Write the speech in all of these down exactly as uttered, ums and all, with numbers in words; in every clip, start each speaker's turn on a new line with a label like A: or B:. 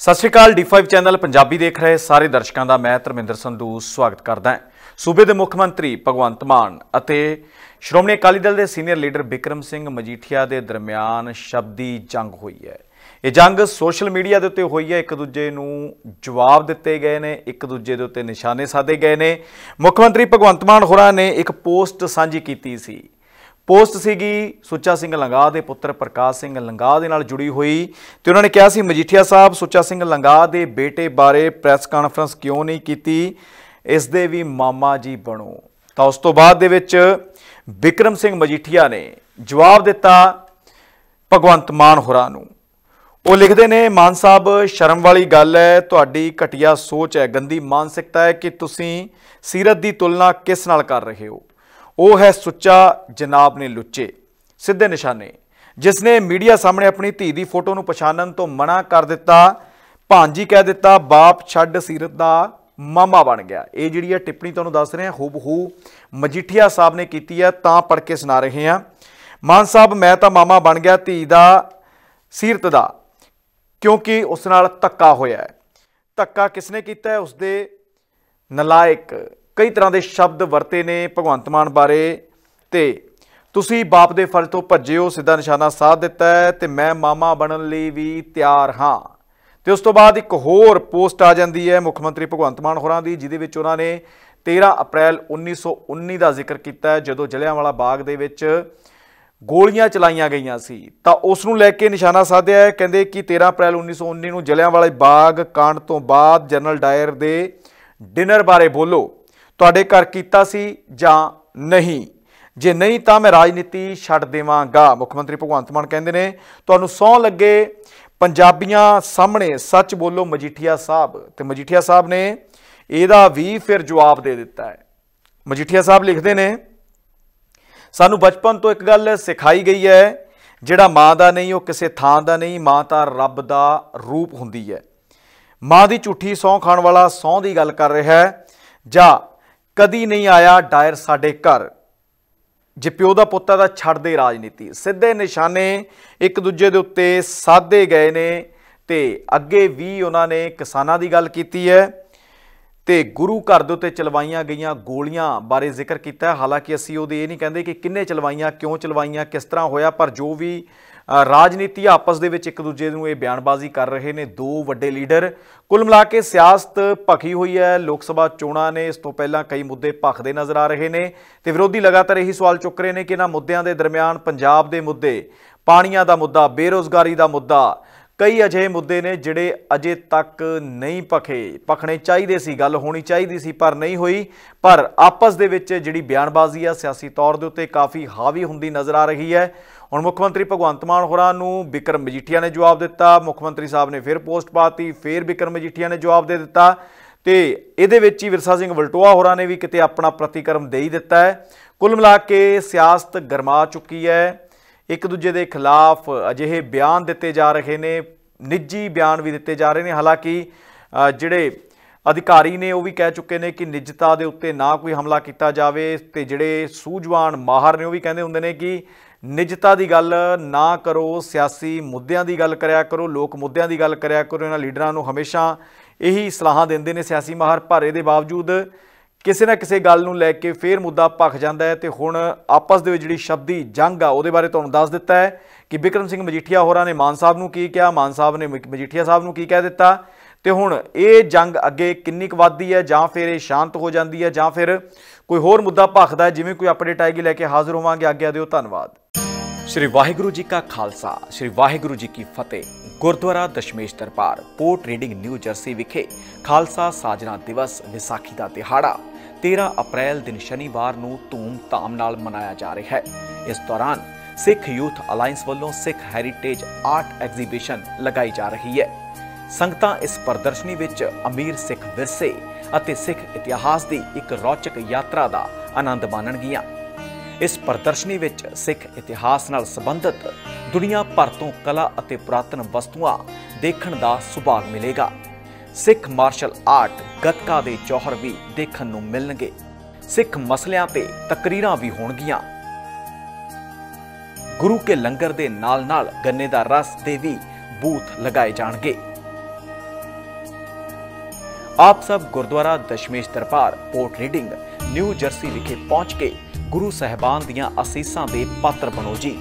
A: सत श्री अकाल D five channel Punjabi देख रहे सारे दर्शकों का मैं धर्मिंदर संधू स्वागत करदा है। सूबे के मुख्य मंत्री भगवंत मान और श्रोमणी अकाली दल के सीनियर लीडर बिक्रम सिंह मजीठिया के दरम्यान शब्दी जंग हुई है। ये जंग सोशल मीडिया के उत्ते हुई है। एक दूजे नूं जवाब दिते गए ने, एक दूजे के उत्ते निशाने साधे गए ने। मुख्यमंत्री भगवंत मान होरां ने एक पोस्ट साझी की सी। पोस्ट सीगी सुच्चा सिंह लंगाह के पुत्र प्रकाश सिंह लंगाह दे नाल जुड़ी हुई तो उन्होंने कहा सी मजीठिया साहब सुच्चा सिंह लंगाह के बेटे बारे प्रैस कॉन्फ्रेंस क्यों नहीं की, इस दे भी मामा जी बनो। तो उस तो बाद दे विच बिक्रम सिंह मजीठिया ने जवाब दिता भगवंत मान होरां नूं। वो लिखते ने, मान साहब शर्म वाली गल है, तुहाडी घटिया सोच है, गंदी मानसिकता है कि तुसीं सीरत की तुलना किस नाल कर रहे हो। वो है सुच्चा जनाब ने लुच्चे सीधे निशाने, जिसने मीडिया सामने अपनी धी की फोटो नूं पछाणन तो मना कर दिता, भांजी कह दिता, बाप छड्ड सीरत दा मामा बन गया। ये जिहड़ी टिप्पणी तुहानूं दस रहे हैं हूबहू मजीठिया साहब ने की है, तां पढ़ के सुना रहे हैं। मान साहब मैं तो मामा बन गया धी दा सीरत दा, क्योंकि उस नाल धक्का होया है। धक्का किसने किया है? उसदे नलायक कई तरह के शब्द वरते ने भगवंत मान बारे। ते तुसी बाप दे फर्ज तो भज्जे हो, सीधा निशाना साध दिता है। ते मैं मामा बनन लई भी तैयार हाँ। तो उस तो बाद एक होर पोस्ट आ जाती है मुख्यमंत्री भगवंत मान होरां दी, जिहदे विच उन्हां ने तेरह अप्रैल उन्नीस सौ उन्नी का जिक्र किया, जदों जलियांवाला बाग दे विच गोलियां चलाईयां गईयां सी। तां उस नूं लैके निशाना साधिया है। कहंदे कि तेरह अप्रैल उन्नीस सौ उन्नी नूं जलियांवाला बाग कांड तो बाद जनरल डायर दे डिनर बारे बोलो, तुहाडे घर कीता सी जां नहीं, जे नहीं तो मैं राजनीति छड्ड देवांगा। मुख्यमंत्री भगवंत मान कहंदे ने, तुहानूं सौं लगे पंजाबियां सामने सच बोलो मजीठिया साहब। ते मजीठिया साहब ने इहदा भी फिर जवाब दे दिता है। मजीठिया साहब लिखते ने, सानू बचपन तो एक गल सिखाई गई है, जिहड़ा माँ दा नहीं वो किसी थां दा नहीं, माँ तां रब दा रूप हुंदी है। माँ दी झूठी सौं खाण वाला सौं दी गल कर रहा है, जा कदी नहीं आया डायर साडे घर, जे प्यो दा पुत्ता दा छड्ड दे राजनीति। सीधे निशाने एक दूजे दे उत्ते साधे गए ने। ते अगे भी उन्होंने किसानां दी गल कीती है ते गुरु घर दे उत्ते चलवाईयां गईयां गोलियां बारे जिक्र किया है। हालांकि असीं उहदे ये नहीं कहते कि किन्ने चलवाईयां, क्यों चलवाईयां, किस तरह होया, पर जो भी राजनीति आपस दे विच एक दूजे नूं ये बयानबाजी कर रहे ने दो वड्डे लीडर। कुल मिला के सियासत भखी हुई है। लोक सभा चोणां ने, इस तो पहला कई मुद्दे भखदे नज़र आ रहे हैं ते विरोधी लगातार यही सवाल चुक रहे हैं कि इन्हां मुद्दों के दरम्यान पंजाब के मुद्दे, पाणीआं दा मुद्दा, बेरोज़गारी का मुद्दा, कई अजिहे मुद्दे ने जिहड़े अजे तक नहीं भखे। भखने चाहिए सी, गल होनी चाहिए सी, पर नहीं हुई। पर आपस दे विच जिहड़ी बयानबाजी है सियासी तौर के उत्ते काफ़ी हावी हुंदी नज़र आ रही है। हुण मुख्यमंत्री भगवंत मान होरां नूं बिक्रम मजीठिया ने जवाब दिता, मुख्यमंत्री साहब ने फिर पोस्ट पाती, फिर बिक्रम मजीठिया ने जवाब दे दिता। तो इहदे विच ही विरसा सिंह वलटोआ होरां ने भी किते अपना प्रतिक्रम दे ही दिता है। कुल मिला के सियासत गरमा चुकी है। एक दूजे के खिलाफ अजिहे बयान दिते जा रहे ने, निजी बयान भी दिते जा रहे हैं। हालांकि जिहड़े अधिकारी ने वो भी कह चुके हैं कि निजता के उत्ते ना कोई हमला किया जाए। तो जिहड़े सूझवान माहर ने वो भी कहते होंदे ने कि निजता की गल ना करो, सियासी मुद्दों की गल करया करो, लोक मुद्दों की गल करया करो। इन्हां लीडरां नूं हमेशा यही सलाह देंदे ने सियासी माहर, पर इहदे बावजूद किसी ना किसी गल नूं लैके फिर मुद्दा भख जाता है। तो हुण आपस दे विच जिहड़ी शब्दी जंग आ उहदे बारे तुहानूं दस दिता है कि बिक्रम सिंह मजीठिया होरां ने मान साहब नूं की कहा, मान साहब ने मजीठिया साहब नूं की कह दिता। तो हुण ये जंग अगे किन्नी क वधदी है, जां फिर ये शांत हो जाती है, जां फिर कोई होर मुद्दा भखदा है। जिवें कोई अपडेट आएगी लैके हाज़र होवांगे। आग्या दिओ, धन्नवाद। श्री वाहिगुरू जी का खालसा, श्री वाहिगुरू जी की फतेह। Gurdwara Dashmesh Darbar Port Reading New Jersey विखे खालसा साजना दिवस विसाखी का दिहाड़ा तेरह अप्रैल दिन शनिवार नूं धूम-धाम नाल मनाया जा रहा है। इस दौरान सिख यूथ अलायंस वालों सिख हैरीटेज आर्ट एग्जीबिशन लगाई जा रही है। संगतां इस प्रदर्शनी विच अमीर सिख विरसे अते सिख इतिहास की एक रोचक यात्रा का आनंद माणनगियां। इस प्रदर्शनी विच सिख इतिहास नाल संबंधित दुनिया भर तो कला अते पुरातन वस्तुआं देखण दा सुभाग मिलेगा। सिख मार्शल आर्ट गतका दे जौहर भी देखण नूं मिलणगे। सिख मसलियां ते तकरीरां भी होणगियां। गुरु के लंगर दे नाल नाल गन्ने दा रस दे भी बूथ लगाए जाणगे। ਆਪ ਸਭ Gurdwara Dashmesh Darbar Port Reading New Jersey ਵਿਖੇ ਪਹੁੰਚ ਕੇ ਗੁਰੂ ਸਾਹਿਬਾਨ ਦੀਆਂ ਅਸੀਸਾਂ ਦੇ ਪਾਤਰ ਬਣੋ ਜੀ।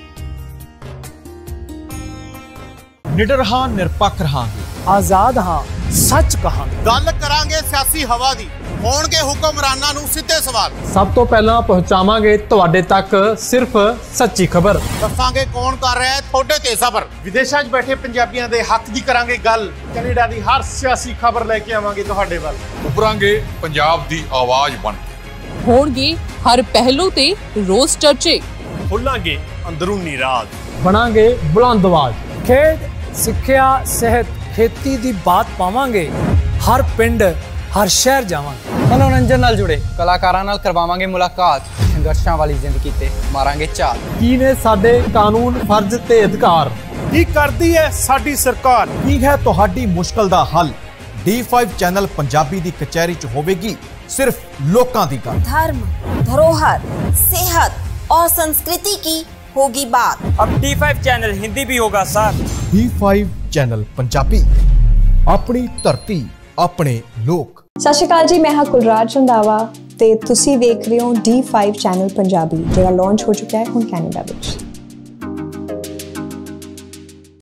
B: ਨਿਡਰ ਹਾਂ, ਨਿਰਪੱਖ ਰਹਾਂਗੇ,
C: ਆਜ਼ਾਦ ਹਾਂ, ਸੱਚ ਕਹਾਂਗੇ।
D: ਗੱਲ ਕਰਾਂਗੇ ਸਿਆਸੀ ਹਵਾ ਦੀ, ਹੋਣਗੇ ਹੁਕਮਰਾਨਾਂ ਨੂੰ ਸਿੱਧੇ ਸਵਾਲ।
C: ਸਭ ਤੋਂ ਪਹਿਲਾਂ ਪਹੁੰਚਾਵਾਂਗੇ ਤੁਹਾਡੇ ਤੱਕ ਸਿਰਫ ਸੱਚੀ ਖਬਰ।
D: ਦੱਸਾਂਗੇ ਕੌਣ ਕਰ ਰਿਹਾ ਹੈ ਤੁਹਾਡੇ ਤੇ ਸਬਰ।
B: ਵਿਦੇਸ਼ਾਂ 'ਚ ਬੈਠੇ ਪੰਜਾਬੀਆਂ ਦੇ ਹੱਕ ਦੀ ਕਰਾਂਗੇ ਗੱਲ। ਕੈਨੇਡਾ ਦੀ ਹਰ ਸਿਆਸੀ ਖਬਰ ਲੈ ਕੇ ਆਵਾਂਗੇ ਤੁਹਾਡੇ ਵੱਲ।
E: ਉਭਰਾਂਗੇ ਪੰਜਾਬ ਦੀ ਆਵਾਜ਼ ਬਣ ਕੇ।
F: ਹੋਣਗੇ ਹਰ ਪਹਿਲੂ ਤੇ ਰੋਜ਼ ਚਰਚੇ।
B: ਖੋਲਾਂਗੇ ਅੰਦਰੂਨੀ ਰਾਜ।
C: ਬਣਾਂਗੇ ਬੁਲੰਦ ਆਵਾਜ਼। ਖੇਡ, ਸਿੱਖਿਆ, ਸਿਹਤ, ਖੇਤੀ ਦੀ ਬਾਤ ਪਾਵਾਂਗੇ। ਹਰ ਪਿੰਡ, ਹਰ ਸ਼ਹਿਰ ਜਾਵਾਂਗੇ।
G: ਮਨੋਰੰਜਨ ਨਾਲ ਜੁੜੇ ਕਲਾਕਾਰਾਂ ਨਾਲ ਕਰਵਾਵਾਂਗੇ ਮੁਲਾਕਾਤ। ਸੰਘਰਸ਼ਾਂ ਵਾਲੀ ਜ਼ਿੰਦਗੀ ਤੇ ਮਾਰਾਂਗੇ ਝਾਤ।
C: ਕੀ ਨੇ ਸਾਡੇ ਕਾਨੂੰਨ, ਫਰਜ਼ ਤੇ ਅਧਿਕਾਰ?
B: ਕੀ ਕਰਦੀ ਹੈ ਸਾਡੀ ਸਰਕਾਰ? ਕੀ ਹੈ ਤੁਹਾਡੀ ਮੁਸ਼ਕਲ ਦਾ ਹੱਲ? ਡੀ ਫਾਈਵ ਚੈਨਲ ਪੰਜਾਬੀ ਦੀ ਕਚਹਿਰੀ 'ਚ ਹੋਵੇਗੀ सिर्फ लोकां दी गल।
H: धर्म, धरोहर, सेहत और संस्कृति की होगी बात।
G: अब डी फाइव चैनल हिंदी भी होगा sir.
B: D five channel Punjabi, अपनी धरती, अपने लोक।
I: सत श्री अकाल जी, मैं हाँ कुलराज रंधावा ते तुसी देख रहे हो डी फाइव चैनल पंजाबी, जिहड़ा लॉन्च हो चुका है हुण कैनेडा विच।